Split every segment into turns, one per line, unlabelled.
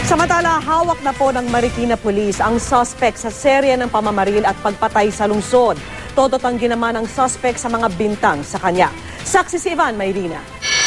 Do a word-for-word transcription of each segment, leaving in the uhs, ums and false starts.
Samantala, hawak na po ng Marikina Police ang suspect sa serye ng pamamaril at pagpatay sa lungsod. Todo tanggi naman ang suspect sa mga bintang sa kanya. Saksi si Ivan Mayrina.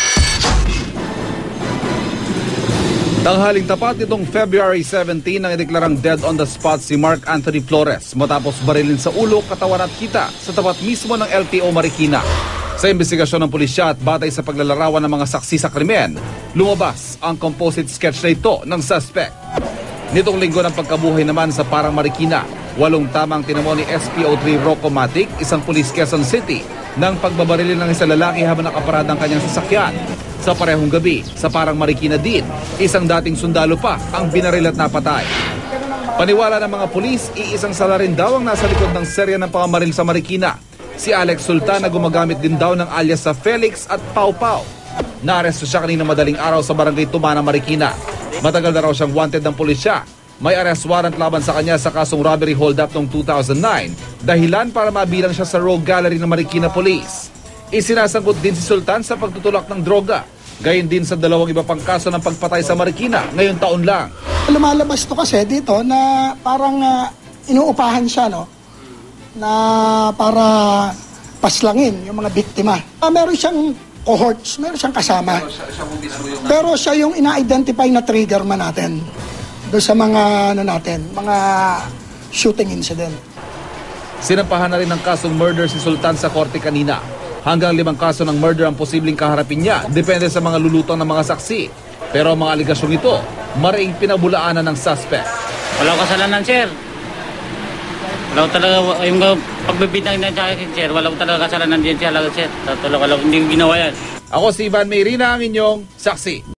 Tanghaling tapat nitong February seventeen nang ideklarang dead on the spot si Mark Anthony Flores matapos barilin sa ulo, katawan at hita sa tapat mismo ng L T O Marikina. Sa investigasyon ng pulisya at batay sa paglalarawan ng mga saksi sa krimen, lumabas ang composite sketch na ito ng suspect. Nitong linggo ng pagkabuhay naman sa Parang Marikina, walong tamang tinamo ni S P O three Rocco Matic, isang pulis Quezon City, ng pagbabarilin ng isang lalaki habang nakaparada ang kanyang sasakyan. Sa parehong gabi, sa Parang Marikina din, isang dating sundalo pa ang binaril at napatay. Paniwala ng mga pulis, iisang salarin daw ang nasa likod ng serya ng pamamaril sa Marikina. Si Alex Sultan na gumagamit din daw ng alias sa Felix at Pau Pau. Naaresto siya kanina madaling araw sa barangay Tumana, Marikina. Matagal na raw siyang wanted ng pulisya. May arrest warrant laban sa kanya sa kasong robbery hold-up noong two thousand nine, dahilan para mabilang siya sa Rogue Gallery ng Marikina Police. Isinasangkot din si Sultan sa pagtutulak ng droga, gayon din sa dalawang iba pang kaso ng pagpatay sa Marikina ngayong taon lang.
Lumalabas to kasi dito na parang uh, inuupahan siya, no? Na para paslangin yung mga biktima. Uh, meron siyang cohorts, meron siyang kasama. Pero siya yung ina-identify na trigger man natin doon sa mga ano natin, mga shooting incident.
Sinampahan na rin ng kasong murder si Sultan sa korte kanina. Hanggang limang kaso ng murder ang posibleng kaharapin niya, depende sa mga lulutang ng mga saksi. Pero ang mga aligasyong ito, maring pinabulaanan ng suspect.
Wala kasalanan, sir. Wala talaga, yung pagbibintang na siya, sir, wala talaga kasalanan din siya, sir. Wala, wala, hindi ginawa yan.
Ako si Ivan Mayrina, ang inyong saksi.